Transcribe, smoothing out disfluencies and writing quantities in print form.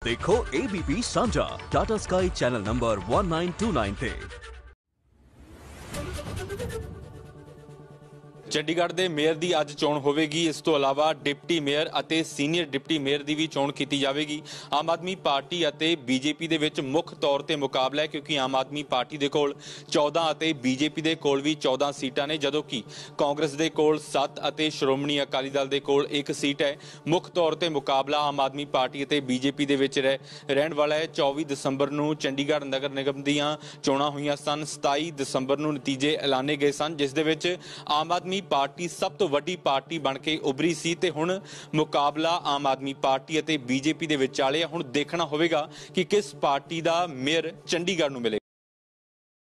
देखो ABP साझा Tata sky channel number 1929 ਤੇ। चंडीगढ़ के मेयर की अज चोण होगी। इस तो अलावा डिप्टी मेयर और सीनियर डिप्टी मेयर की भी चोण की जाएगी। आम आदमी पार्टी और बीजेपी के विच मुख तौर पर मुकाबला है, क्योंकि आम आदमी पार्टी के कोल 14 और बीजेपी के कोल भी 14 सीटां ने, जदों कि कांग्रेस के कोल 7 और श्रोमणी अकाली दल के कोल 1 सीट है। मुख तौर पर मुकाबला आम आदमी पार्टी और बीजेपी के विच रहन वाला है। 24 दसंबर को चंडीगढ़ नगर निगम दीआं चोणां होईआं सन। 27 दसंबर को नतीजे ऐलाने गए सन, जिस दे विच आम आदमी पार्टी सब तो वड्डी पार्टी बन के उभरी सी ते हुण मुकाबला आम आदमी पार्टी और बीजेपी दे विचाले। हुण देखना होवेगा कि किस पार्टी दा मेयर चंडीगढ़ नूं मिले।